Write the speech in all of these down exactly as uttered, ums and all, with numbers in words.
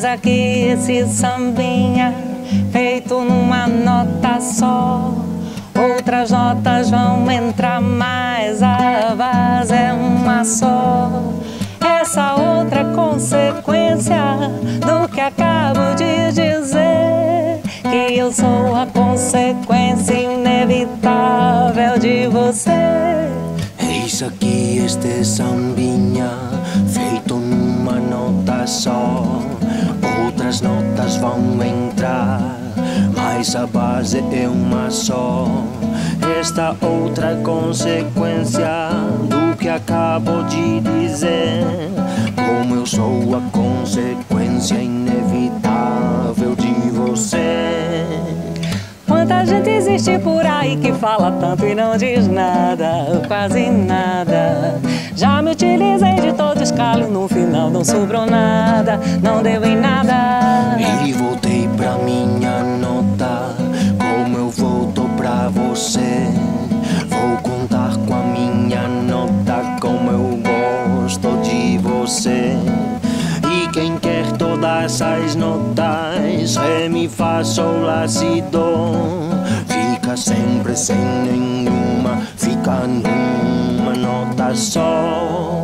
aqui esse sambinha feito numa nota só. Outras notas vão entrar, mas a base é uma só. Essa outra é consequência do que acabo de dizer, que eu sou a consequência inevitável de você. Eis aqui este sambinha feito numa nota só. Outras notas vão entrar, mas a base é uma só. Esta outra consequência do que acabo de dizer, como eu sou a consequência inevitável de você. Quanta gente existe por aí que fala tanto e não diz nada, quase nada. Já me utilizei de todo escalo, no final não sobrou nada, não deu em nada. E voltei pra minha nota, como eu volto pra você. Vou contar com a minha nota, como eu gosto de você. E quem quer todas as notas, ré, mi, fá, sol, lá, si, dó, fica sempre sem nenhuma, fica numa nota só.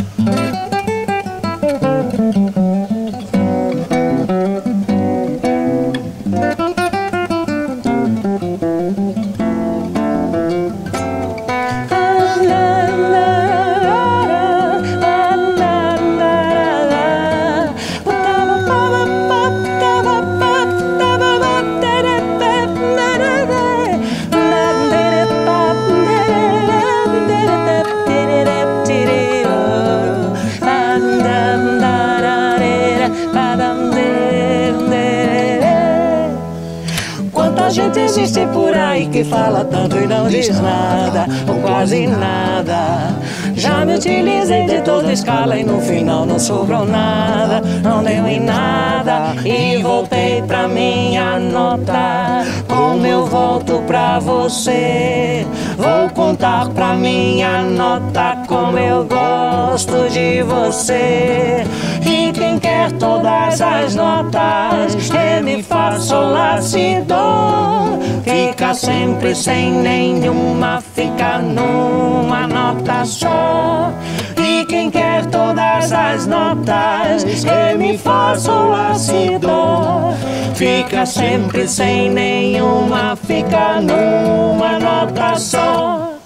Quanta gente existe por aí que fala tanto e não diz nada, ou quase nada. Já me utilizei de toda escala e no final não sobrou nada, não deu em nada. E voltei pra minha nota, como eu volto pra você. Vou contar pra minha nota, como eu gosto de você. E quem quer todas as notas, ré, mi, fá, sol, lá, si, dó, fica sempre sem nenhuma, fica numa nota só. E quem quer todas as notas, ré, mi, fá, sol, lá, si, dó, fica sempre sem nenhuma, fica numa nota só.